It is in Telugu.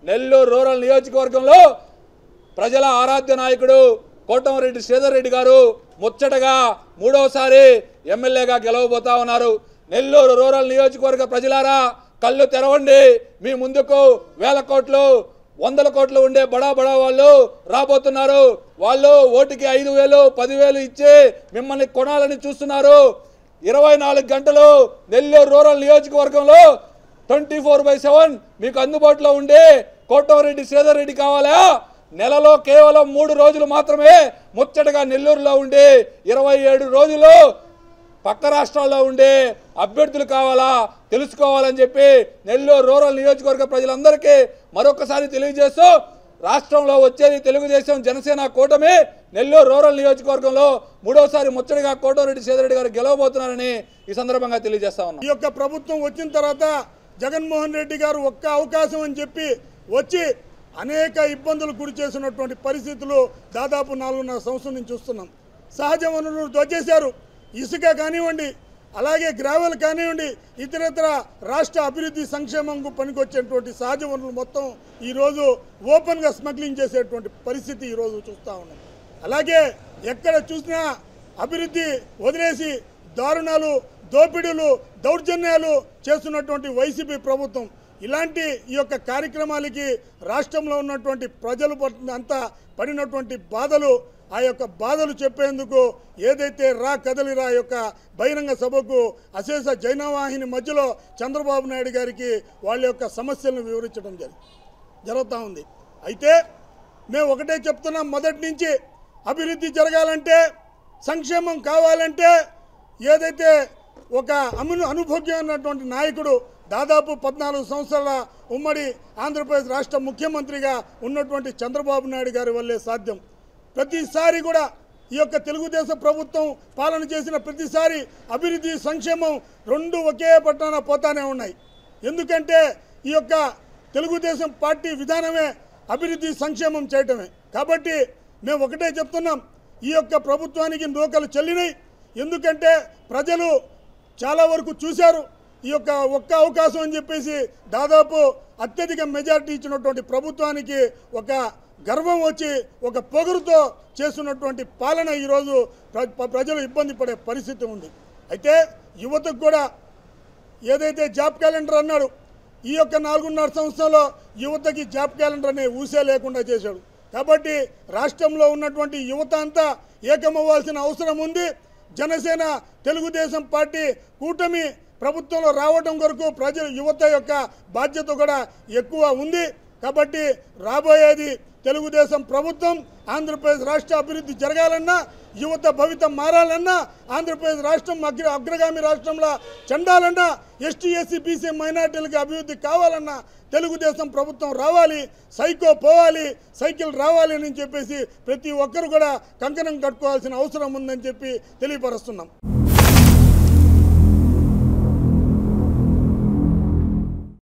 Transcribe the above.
నెల్లూరు రూరల్ నియోజకవర్గంలో ప్రజల ఆరాధ్య నాయకుడు కోటమిరెడ్డి శ్రీధర్ రెడ్డి గారు ముచ్చటగా మూడోసారి ఎమ్మెల్యేగా గెలవబోతా ఉన్నారు. నెల్లూరు రూరల్ నియోజకవర్గ ప్రజలారా కళ్ళు తెరవండి. మీ ముందుకు వేల కోట్లు 100 కోట్లు ఉండే బడా వాళ్ళు రాబోతున్నారు. వాళ్ళు ఓటుకి 5,000 10,000 ఇచ్చి మిమ్మల్ని కొనాలని చూస్తున్నారు. 24 గంటలు నెల్లూరు రూరల్ నియోజకవర్గంలో 24/7 మీకు అందుబాటులో ఉండే కోటమిరెడ్డి శ్రీధర్ రెడ్డి కావాలా? నెలలో కేవలం 3 రోజులు మాత్రమే ముచ్చటగా నెల్లూరులో ఉండి 27 రోజులు పక్క రాష్ట్రాల్లో ఉండే అభ్యర్థులు కావాలా తెలుసుకోవాలని చెప్పి నెల్లూరు రూరల్ నియోజకవర్గ ప్రజలందరికీ మరొకసారి తెలియజేస్తూ రాష్ట్రంలో వచ్చేది తెలుగుదేశం జనసేన కూటమి. నెల్లూరు రూరల్ నియోజకవర్గంలో మూడోసారి ముచ్చటగా కోటమిరెడ్డి శ్రీధర్ రెడ్డి గారు గెలవబోతున్నారని ఈ సందర్భంగా తెలియజేస్తా ఉన్నాం. ఈ యొక్క ప్రభుత్వం వచ్చిన తర్వాత జగన్మోహన్ రెడ్డి గారు ఒక్క అవకాశం అని చెప్పి వచ్చి అనేక ఇబ్బందులు గురి చేసినటువంటి పరిస్థితులు దాదాపు 4.5 సంవత్సరం నుంచి చూస్తున్నాం. సహజ వనరులు దోచేశారు. ఇసుక కానివ్వండి, అలాగే గ్రావెల్ కానివ్వండి, ఇతరత్ర రాష్ట్ర అభివృద్ధి సంక్షేమంకు పనికొచ్చేటువంటి సహజ వనరులు మొత్తం ఈరోజు ఓపెన్గా స్మగ్లింగ్ చేసేటువంటి పరిస్థితి ఈరోజు చూస్తూ ఉన్నాం. అలాగే ఎక్కడ చూసినా అభివృద్ధి వదిలేసి దారుణాలు, దోపిడీలు, దౌర్జన్యాలు చేస్తున్నటువంటి వైసీపీ ప్రభుత్వం ఇలాంటి ఈ యొక్క కార్యక్రమాలకి రాష్ట్రంలో ఉన్నటువంటి ప్రజలు అంతా పడినటువంటి బాధలు, ఆ యొక్క బాధలు చెప్పేందుకు ఏదైతే రా కదలిరా యొక్క బహిరంగ సభకు అశేష జైనవాహిని మధ్యలో చంద్రబాబు నాయుడు గారికి వాళ్ళ యొక్క సమస్యలను వివరించడం జరుగుతూ ఉంది. అయితే మేము ఒకటే చెప్తున్నాం, మొదటి నుంచి అభివృద్ధి జరగాలంటే, సంక్షేమం కావాలంటే ఏదైతే ఒక అనుభోగ్యమైనటువంటి నాయకుడు దాదాపు 14 సంవత్సరాల ఉమ్మడి ఆంధ్రప్రదేశ్ రాష్ట్ర ముఖ్యమంత్రిగా ఉన్నటువంటి చంద్రబాబు నాయుడు గారి వల్లే సాధ్యం. ప్రతిసారి కూడా ఈ యొక్క తెలుగుదేశం ప్రభుత్వం పాలన చేసిన ప్రతిసారి అభివృద్ధి సంక్షేమం రెండు ఒకే పట్టాన పోతానే ఉన్నాయి. ఎందుకంటే ఈ యొక్క తెలుగుదేశం పార్టీ విధానమే అభివృద్ధి సంక్షేమం చేయటమే. కాబట్టి మేము ఒకటే చెప్తున్నాం, ఈ యొక్క ప్రభుత్వానికి నూకలు చెల్లినాయి. ఎందుకంటే ప్రజలు చాలా వరకు చూశారు. ఈ యొక్క ఒక్క అవకాశం అని చెప్పేసి దాదాపు అత్యధిక మెజారిటీ ఇచ్చినటువంటి ప్రభుత్వానికి ఒక గర్వం వచ్చి ఒక పొగరుతో చేస్తున్నటువంటి పాలన ఈరోజు ప్రజలు ఇబ్బంది పడే పరిస్థితి ఉంది. అయితే యువతకు కూడా ఏదైతే జాబ్ క్యాలెండర్ అన్నాడు, ఈ యొక్క 4.5 సంవత్సరాల్లో యువతకి జాబ్ క్యాలెండర్ అనే ఊసే లేకుండా చేశాడు. కాబట్టి రాష్ట్రంలో ఉన్నటువంటి యువత అంతా ఏకమవ్వాల్సిన అవసరం ఉంది. జనసేన తెలుగుదేశం పార్టీ కూటమి ప్రభుత్వంలో రావడం కొరకు ప్రజలు యువత యొక్క బాధ్యత కూడా ఎక్కువ ఉంది. కాబట్టి రాబోయేది తెలుగుదేశం ప్రభుత్వం. ఆంధ్రప్రదేశ్ రాష్ట్ర అభివృద్ధి జరగాలన్నా, యువత భవితం మారాలన్నా, ఆంధ్రప్రదేశ్ రాష్ట్రం అగ్రగామి రాష్ట్రంలో చెందాలన్నా, ఎస్టీ ఎస్సీ బీసీ మైనార్టీలకి అభివృద్ధి కావాలన్నా తెలుగుదేశం ప్రభుత్వం రావాలి, సైకో పోవాలి, సైకిల్ రావాలి అని చెప్పేసి ప్రతి ఒక్కరు కూడా కంకణం కట్టుకోవాల్సిన అవసరం ఉందని చెప్పి తెలియపరుస్తున్నాం.